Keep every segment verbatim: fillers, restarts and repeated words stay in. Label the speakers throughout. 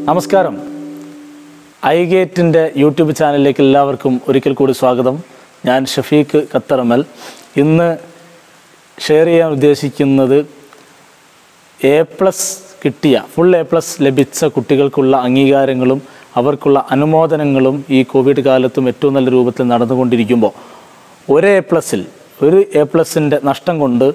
Speaker 1: നമസ്കാരം. ഐഗേറ്റിൻ്റെ യൂട്യൂബ് ചാനലിലേക്ക് എല്ലാവർക്കും ഒരിക്കൽ കൂടി സ്വാഗതം. ഞാൻ ഷഫീഖ് ഖത്തറമൽ. ഇന്ന് ഷെയർ ചെയ്യാൻ ഉദ്ദേശിക്കുന്നത് എ പ്ലസ് കിട്ടിയ ഫുൾ എ പ്ലസ് ലഭിച്ച കുട്ടികൾക്കുള്ള അംഗീകാരങ്ങളും അവർക്കുള്ള അനുമോദനങ്ങളും ഈ കോവിഡ് കാലത്തും ഏറ്റവും നല്ല രൂപത്തിൽ നടന്നുകൊണ്ടിരിക്കുമ്പോൾ ഒരു എ പ്ലസിൽ ഒരു എ പ്ലസിൻ്റെ നഷ്ടം കൊണ്ട്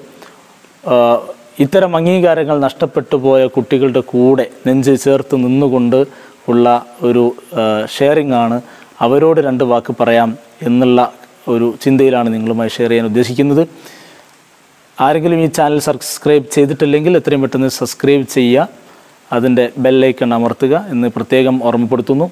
Speaker 1: ഇത്തരം അംഗീകാരങ്ങൾ നഷ്ടപ്പെട്ടു പോയ കുട്ടികളുടെ കൂടെ നെഞ്ച് ചേർത്ത് നിന്നുകൊണ്ട് ഉള്ള ഒരു ഷെയറിംഗ് ആണ്. അവരോട് രണ്ട് വാക്ക് പറയാം എന്നുള്ള ഒരു ചിന്തയിലാണ് നിങ്ങളുമായി ഷെയർ ചെയ്യാൻ ഉദ്ദേശിക്കുന്നത്. ആരെങ്കിലും ഈ ചാനൽ സബ്സ്ക്രൈബ് ചെയ്തിട്ടില്ലെങ്കിൽ എത്രയും പെട്ടെന്ന് സബ്സ്ക്രൈബ് ചെയ്യുക, അതിൻ്റെ ബെല്ലൈക്കൺ അമർത്തുക എന്ന് പ്രത്യേകം ഓർമ്മപ്പെടുത്തുന്നു.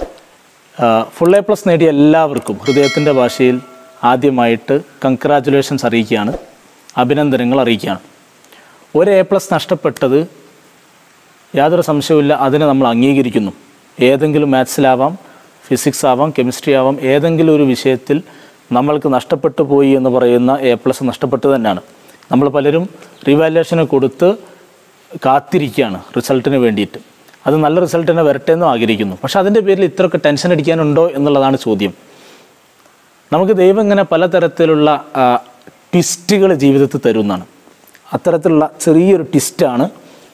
Speaker 1: ഫുൾ എ പ്ലസ് നേടിയ എല്ലാവർക്കും ഹൃദയത്തിൻ്റെ ഭാഷയിൽ ആദ്യമായിട്ട് കൺഗ്രാജുലേഷൻസ് അറിയിക്കുകയാണ്, അഭിനന്ദനങ്ങൾ അറിയിക്കുകയാണ്. ഒരു എ പ്ലസ് നഷ്ടപ്പെട്ടത് യാതൊരു സംശയവുമില്ല, അതിനെ നമ്മൾ അംഗീകരിക്കുന്നു. ഏതെങ്കിലും മാത്സിലാവാം, ഫിസിക്സ് ആവാം, കെമിസ്ട്രി ആവാം, ഏതെങ്കിലും ഒരു വിഷയത്തിൽ നമ്മൾക്ക് നഷ്ടപ്പെട്ടു പോയി എന്ന് പറയുന്ന എ പ്ലസ് നഷ്ടപ്പെട്ടു തന്നെയാണ്. നമ്മൾ പലരും റിവാലുവേഷന് കൊടുത്ത് കാത്തിരിക്കുകയാണ് റിസൾട്ടിന് വേണ്ടിയിട്ട്. അത് നല്ല റിസൾട്ട് തന്നെ വരട്ടെ എന്നും ആഗ്രഹിക്കുന്നു. പക്ഷെ അതിൻ്റെ പേരിൽ ഇത്രയൊക്കെ ടെൻഷൻ അടിക്കാനുണ്ടോ എന്നുള്ളതാണ് ചോദ്യം. നമുക്ക് ദൈവം ഇങ്ങനെ പലതരത്തിലുള്ള ട്വിസ്റ്റുകൾ ജീവിതത്തിൽ തരുന്നതാണ്. അത്തരത്തിലുള്ള ചെറിയൊരു ട്വിസ്റ്റാണ്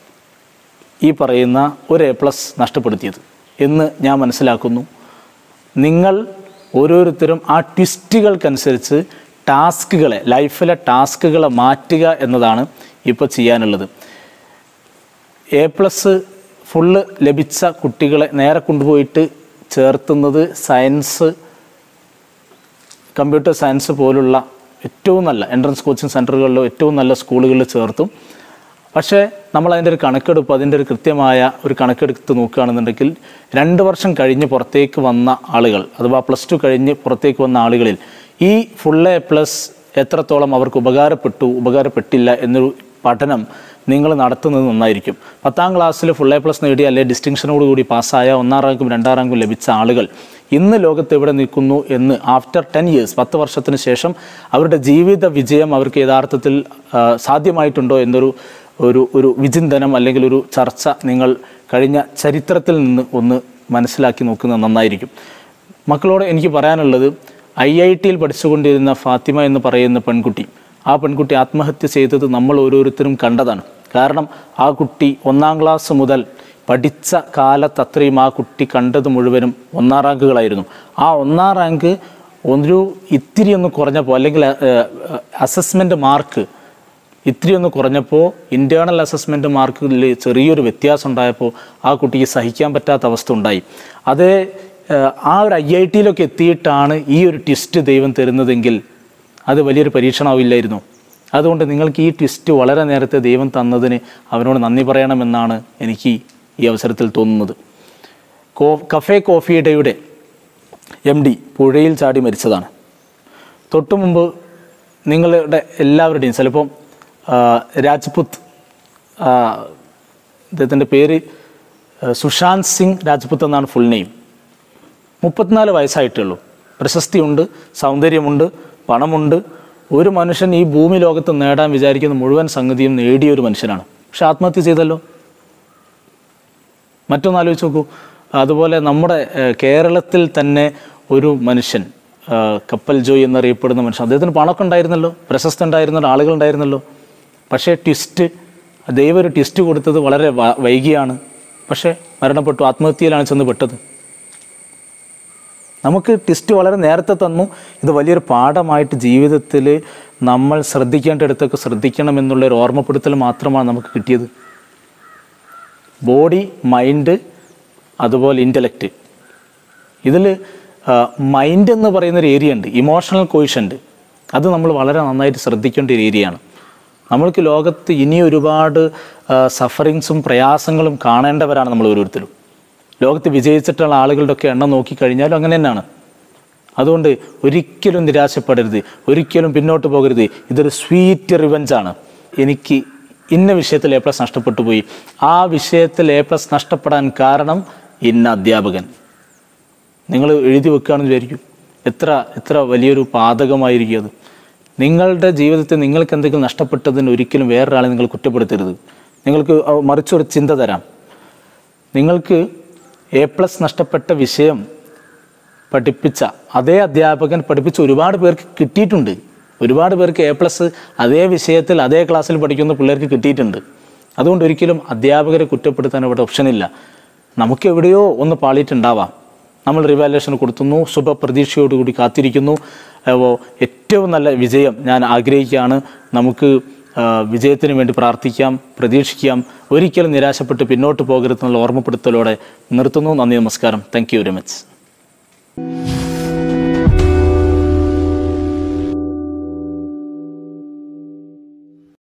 Speaker 1: ഈ പറയുന്ന ഒരു എ പ്ലസ് നഷ്ടപ്പെടുത്തിയത് എന്ന് ഞാൻ മനസ്സിലാക്കുന്നു. നിങ്ങൾ ഓരോരുത്തരും ആ ട്വിസ്റ്റുകൾക്കനുസരിച്ച് ടാസ്കുകളെ, ലൈഫിലെ ടാസ്കുകളെ മാറ്റുക എന്നതാണ് ഇപ്പോൾ ചെയ്യാനുള്ളത്. എ പ്ലസ് ഫുള്ള് ലഭിച്ച കുട്ടികളെ നേരെ കൊണ്ടുപോയിട്ട് ചേർത്തുന്നത് സയൻസ്, കമ്പ്യൂട്ടർ സയൻസ് പോലുള്ള ഏറ്റവും നല്ല എൻട്രൻസ് കോച്ചിങ് സെൻറ്ററുകളിലോ ഏറ്റവും നല്ല സ്കൂളുകളിൽ ചേർത്തും. പക്ഷേ നമ്മളതിൻ്റെ ഒരു കണക്കെടുപ്പ്, അതിൻ്റെ ഒരു കൃത്യമായ ഒരു കണക്കെടുത്ത് നോക്കുകയാണെന്നുണ്ടെങ്കിൽ രണ്ട് വർഷം കഴിഞ്ഞ് പുറത്തേക്ക് വന്ന ആളുകൾ, അഥവാ പ്ലസ് ടു കഴിഞ്ഞ് പുറത്തേക്ക് വന്ന ആളുകളിൽ ഈ ഫുൾ എ പ്ലസ് എത്രത്തോളം അവർക്ക് ഉപകാരപ്പെട്ടു, ഉപകാരപ്പെട്ടില്ല എന്നൊരു പഠനം നിങ്ങൾ നടത്തുന്നത് നന്നായിരിക്കും. പത്താം ക്ലാസ്സിൽ ഫുൾ എ പ്ലസ് നേടിയ അല്ലെങ്കിൽ ഡിസ്റ്റിങ്ഷനോടുകൂടി പാസ്സായ ഒന്നാം റാങ്കും രണ്ടാം റാങ്കും ലഭിച്ച ആളുകൾ ഇന്ന് ലോകത്ത് എവിടെ നിൽക്കുന്നു എന്ന് ആഫ്റ്റർ ടെൻ ഇയേഴ്സ് പത്ത് വർഷത്തിന് ശേഷം അവരുടെ ജീവിത വിജയം അവർക്ക് യഥാർത്ഥത്തിൽ സാധ്യമായിട്ടുണ്ടോ എന്നൊരു ഒരു ഒരു വിചിന്തനം അല്ലെങ്കിൽ ഒരു ചർച്ച നിങ്ങൾ കഴിഞ്ഞ ചരിത്രത്തിൽ നിന്ന് ഒന്ന് മനസ്സിലാക്കി നോക്കുന്നത് നന്നായിരിക്കും. മക്കളോട് എനിക്ക് പറയാനുള്ളത്, ഐ ഐ ടിയിൽ പഠിച്ചുകൊണ്ടിരുന്ന ഫാത്തിമ എന്ന് പറയുന്ന പെൺകുട്ടി, ആ പെൺകുട്ടി ആത്മഹത്യ ചെയ്തത് നമ്മൾ ഓരോരുത്തരും കണ്ടതാണ്. കാരണം ആ കുട്ടി ഒന്നാം ക്ലാസ് മുതൽ പഠിച്ച കാലത്ത് അത്രയും ആ കുട്ടി കണ്ടത് മുഴുവനും ഒന്നാം റാങ്കുകളായിരുന്നു. ആ ഒന്നാം റാങ്ക് ഒരു ഇത്തിരി ഒന്ന് കുറഞ്ഞപ്പോൾ, അല്ലെങ്കിൽ അസസ്മെൻ്റ് മാർക്ക് ഇത്തിരി ഒന്ന് കുറഞ്ഞപ്പോൾ, ഇൻറ്റേർണൽ അസസ്മെൻ്റ് മാർക്കിൽ ചെറിയൊരു വ്യത്യാസം ഉണ്ടായപ്പോൾ ആ കുട്ടിക്ക് സഹിക്കാൻ പറ്റാത്ത അവസ്ഥ ഉണ്ടായി. അത് ആ ഒരു ഐ ഐ ടിയിലൊക്കെ എത്തിയിട്ടാണ് ഈ ഒരു ട്വിസ്റ്റ് ദൈവം തരുന്നതെങ്കിൽ അത് വലിയൊരു പരീക്ഷണമാവില്ലായിരുന്നു. അതുകൊണ്ട് നിങ്ങൾക്ക് ഈ ട്വിസ്റ്റ് വളരെ നേരത്തെ ദൈവം തന്നതിന് അവനോട് നന്ദി പറയണമെന്നാണ് എനിക്ക് ഈ അവസരത്തിൽ തോന്നുന്നത്. കോ കഫേ കോഫി ഡേയുടെ എം ഡി പുഴയിൽ ചാടി മരിച്ചതാണ്. തൊട്ടു മുമ്പ് നിങ്ങളുടെ എല്ലാവരുടെയും, ചിലപ്പം രാജ്പുത്ത്, അദ്ദേഹത്തിൻ്റെ പേര് സുശാന്ത് സിംഗ് രാജ്പുത്ത് എന്നാണ് ഫുൾ നെയിം. മുപ്പത്തിനാല് വയസ്സായിട്ടുള്ളൂ. പ്രശസ്തിയുണ്ട്, സൗന്ദര്യമുണ്ട്, പണമുണ്ട്. ഒരു മനുഷ്യൻ ഈ ഭൂമി ലോകത്ത് നേടാൻ വിചാരിക്കുന്ന മുഴുവൻ സംഗതിയും നേടിയൊരു മനുഷ്യനാണ്. പക്ഷെ ആത്മഹത്യ ചെയ്തല്ലോ. മറ്റൊന്ന് ആലോചിച്ച് നോക്കൂ. അതുപോലെ നമ്മുടെ കേരളത്തിൽ തന്നെ ഒരു മനുഷ്യൻ, കപ്പൽ ജോയ് എന്നറിയപ്പെടുന്ന മനുഷ്യൻ, അദ്ദേഹത്തിന് പണമൊക്കെ ഉണ്ടായിരുന്നല്ലോ, പ്രശസ്തി ഉണ്ടായിരുന്നല്ലോ, ആളുകളുണ്ടായിരുന്നല്ലോ. പക്ഷേ ട്വിസ്റ്റ്, ദൈവം ഒരു ട്വിസ്റ്റ് കൊടുത്തത് വളരെ വൈകിയാണ്. പക്ഷേ മരണപ്പെട്ടു, ആത്മഹത്യയിലാണ് ചെന്ന് പെട്ടത്. നമുക്ക് ട്വിസ്റ്റ് വളരെ നേരത്തെ തന്നു. ഇത് വലിയൊരു പാഠമായിട്ട് ജീവിതത്തിൽ നമ്മൾ ശ്രദ്ധിക്കേണ്ടിടത്തൊക്കെ ശ്രദ്ധിക്കണമെന്നുള്ളൊരു ഓർമ്മപ്പെടുത്തൽ മാത്രമാണ് നമുക്ക് കിട്ടിയത്. ബോഡി, മൈൻഡ്, അതുപോലെ ഇൻ്റലക്റ്റ്. ഇതിൽ മൈൻഡ് എന്ന് പറയുന്നൊരു ഏരിയ ഉണ്ട്, ഇമോഷണൽ കോയിഷ്യൻ്റ്. അത് നമ്മൾ വളരെ നന്നായിട്ട് ശ്രദ്ധിക്കേണ്ട ഒരു ഏരിയയാണ്. നമ്മൾക്ക് ലോകത്ത് ഇനി ഒരുപാട് സഫറിങ്സും പ്രയാസങ്ങളും കാണേണ്ടവരാണ് നമ്മൾ ഓരോരുത്തരും. ലോകത്ത് വിജയിച്ചിട്ടുള്ള ആളുകളുടെയൊക്കെ എണ്ണം നോക്കിക്കഴിഞ്ഞാലും അങ്ങനെ തന്നെയാണ്. അതുകൊണ്ട് ഒരിക്കലും നിരാശപ്പെടരുത്, ഒരിക്കലും പിന്നോട്ട് പോകരുത്. ഇതൊരു സ്വീറ്റ് റിവഞ്ചാണ്. എനിക്ക് ഇന്ന വിഷയത്തിൽ എ പ്ലസ് നഷ്ടപ്പെട്ടു പോയി, ആ വിഷയത്തിൽ എ പ്ലസ് നഷ്ടപ്പെടാൻ കാരണം ഇന്ന അധ്യാപകൻ. നിങ്ങൾ എഴുതി വെക്കുകയാണെന്ന് വിചാരിക്കും. എത്ര എത്ര വലിയൊരു പാതകമായിരിക്കും അത്. നിങ്ങളുടെ ജീവിതത്തിൽ നിങ്ങൾക്ക് എന്തെങ്കിലും നഷ്ടപ്പെട്ടതിന് ഒരിക്കലും വേറൊരാളെ നിങ്ങൾ കുറ്റപ്പെടുത്തരുത്. നിങ്ങൾക്ക് മറിച്ചൊരു ചിന്ത തരാം. നിങ്ങൾക്ക് എ പ്ലസ് നഷ്ടപ്പെട്ട വിഷയം പഠിപ്പിച്ച അതേ അധ്യാപകൻ പഠിപ്പിച്ച ഒരുപാട് പേർക്ക് കിട്ടിയിട്ടുണ്ട്. ഒരുപാട് പേർക്ക് എ പ്ലസ് അതേ വിഷയത്തിൽ അതേ ക്ലാസ്സിൽ പഠിക്കുന്ന പിള്ളേർക്ക് കിട്ടിയിട്ടുണ്ട്. അതുകൊണ്ട് ഒരിക്കലും അധ്യാപകരെ കുറ്റപ്പെടുത്താൻ ഇവിടെ ഓപ്ഷനില്ല. നമുക്ക് എവിടെയോ ഒന്ന് പാളിയിട്ടുണ്ടാവാം. നമ്മൾ റിവാലുവേഷൻ കൊടുത്തുന്നു, ശുഭപ്രതീക്ഷയോടുകൂടി കാത്തിരിക്കുന്നു. ഏറ്റവും നല്ല വിജയം ഞാൻ ആഗ്രഹിക്കുകയാണ്. നമുക്ക് വിജയത്തിന് വേണ്ടി പ്രാർത്ഥിക്കാം, പ്രതീക്ഷിക്കാം. ഒരിക്കലും നിരാശപ്പെട്ട് പിന്നോട്ട് പോകരുതെന്നുള്ള ഓർമ്മപ്പെടുത്തലോടെ നിർത്തുന്നു. നന്ദി, നമസ്കാരം. Thank you very much.